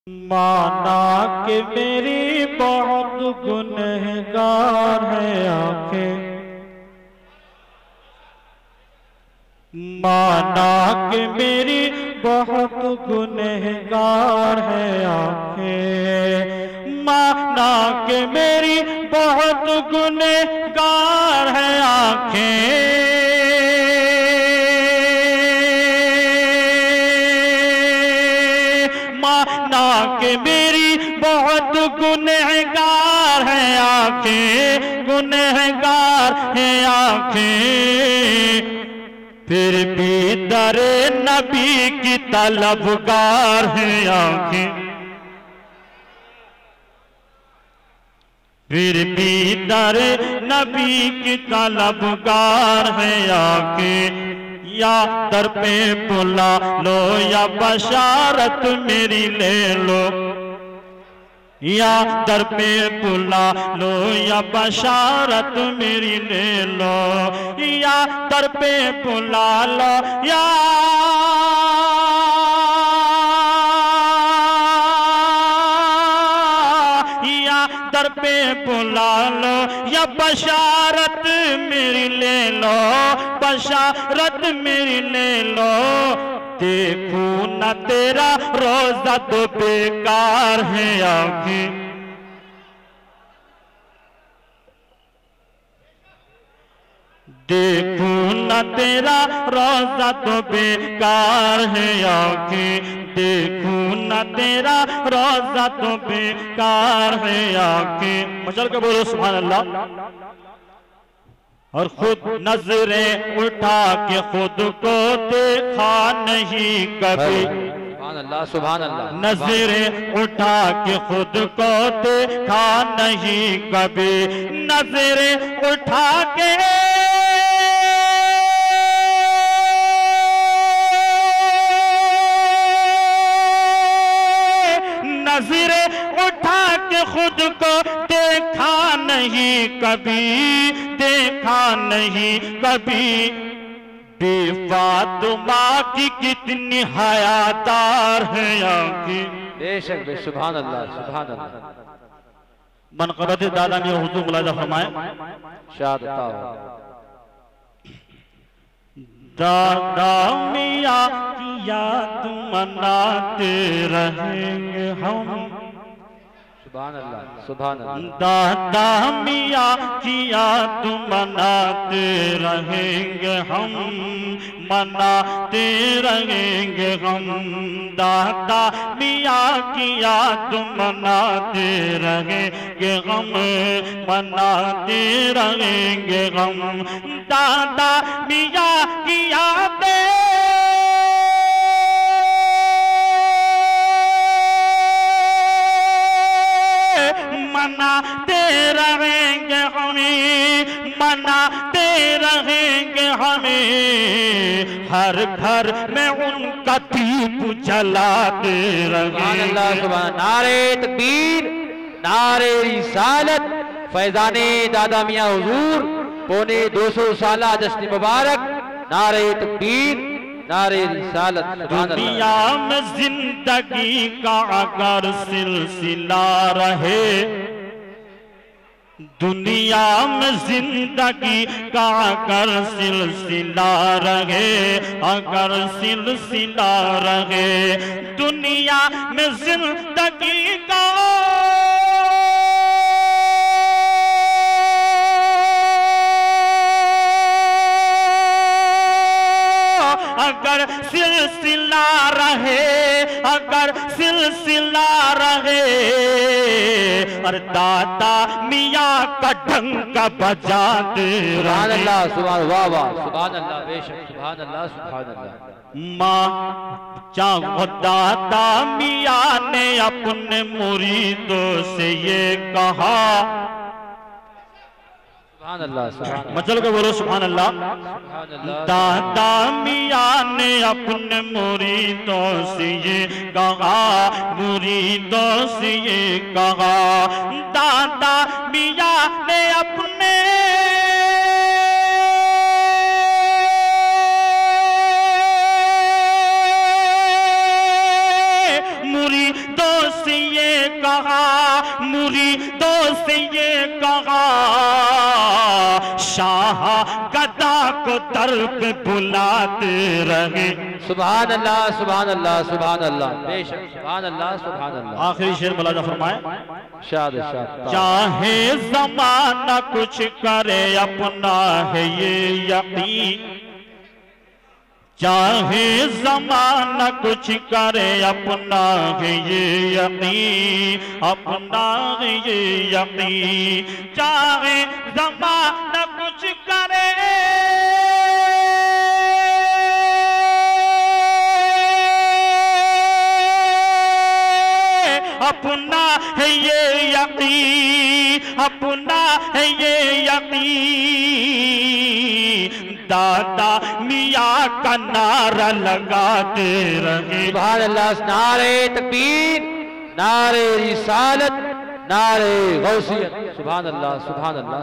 माना कि मेरी बहुत गुनहगार है आंखें, माना कि मेरी बहुत गुनहगार है आंखें, माना कि मेरी बहुत गुनहगार है आंखें, माना कि मेरी बहुत गुनहगार है आंखें, गुनहगार है आंखें, फिर भी दरे नबी की तलबगार है आंखें, फिर भी दरे नबी की तलबगार है आंखें, या दर पे बुला लो या बशारत मेरी ले लो, या दर पे बुला लो या बशारत मेरी ले लो, या दर पे बुला लो या दर पे बुला लो या बशारत मेरी ले लो, बशारत मेरी ले लो, देखूं न तेरा रोजा तो बेकार है आंखें, देखूं न तेरा रोजा तो बेकार है आंखें, देखूं न तेरा रोजा तो बेकार है आंखें। मचल के बोलो सुभान अल्लाह। और खुद नजरें उठा के खुद को देखा नहीं कभी, सुभान अल्लाह सुभान अल्लाह। नजरें उठा के खुद को देखा नहीं कभी, नजरें उठा के नजरें उठा के खुद को देखा नहीं कभी, देखा नहीं कभी, बेफातिमा की कितनी हयादार है आंखें, बेशक बे सुभान अल्लाह सुभान अल्लाह। मनक़बत दादा में हुजूर मुलाजा फरमाए, शाद दादा मियाँ की याद मनाते रहेंगे हम, सुभान अल्लाह सुभान अल्लाह। दादा मियाँ की याद मनाते रहेंगे हम, मनाते रहेंगे हम, दादा मियाँ की याद मनाते रहेंगे हम, मनाते रहेंगे हम, दादा मियाँ की यादें मनाते रहेंगे हमें, मनाते रहेंगे हमें, हर घर में उनका दीप जलाते सुभान अल्लाह रहेंगे। सुभान। नारे तकबीर, नारे रिसालत, फैजाने दादा मियाँ हुजूर, पौने 200 साला जश्न मुबारक, नारे तकबीर, नारे रिसालत। दुनिया में जिंदगी का अगर सिलसिला रहे, दुनिया में जिंदगी का अगर सिलसिला रहे, अगर सिलसिला रहे, दुनिया में जिंदगी का अगर सिलसिला रहे, अगर सिलसिला रहे, और दादा मियाँ का डंका बजाते सुभान रहे। अल्लाह सुभान, वाह वाह सुभान अल्लाह, बेशक सुभान अल्लाह सुभान अल्लाह। माँ चाहो दादा मियाँ ने अपने मुरीदों से ये कहा, सुभान अल्लाह सुभान मचल के बोलो सुभान अल्लाह। अल्लाह। दादा मियाँ ने अपने मुरीदों से ये कहा, मुरीदों से ये कहा, दादा मियाँ ने अपने कहा, मुरीदों से ये कहा, शाह गदा को दर पे बुलाते रहे। सुभान अल्लाह, सुभान अल्लाह, सुभान अल्लाह, बेशक सुभान अल्लाह, सुभान अल्लाह। आखिरी शेर मुलाजा फरमाए, शाद शाद। चाहे ज़माना कुछ करे अपना है ये यकीन, चाहे ज़माना कुछ करे अपना है ये यकीन, अपना है ये यकीन। चाहे ज़माना कुछ करे अपना है ये यकीन, अपना है ये यकीन। दादा मियाँ का नारा लगाते रहे। सुभान अल्लाह। नारे तकबीर, नारे रिसालत, नारे गौसियत। सुभान अल्लाह, सुभान अल्लाह।